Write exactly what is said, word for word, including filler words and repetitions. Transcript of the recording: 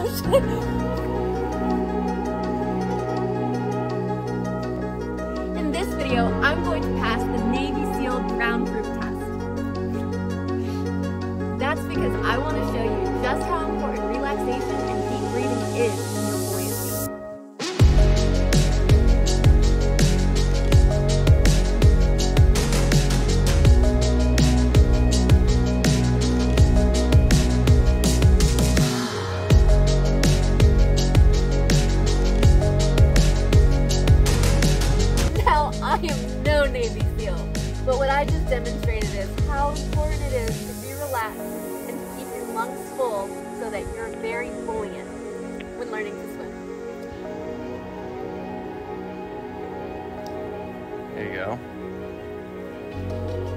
In this video, I'm going to pass the Navy SEAL ground proof test. That's because I want to show you just how important relaxation and deep breathing is in your buoyancy. I am no Navy SEAL, but what I just demonstrated is how important it is to be relaxed and to keep your lungs full so that you're very buoyant when learning to swim. There you go.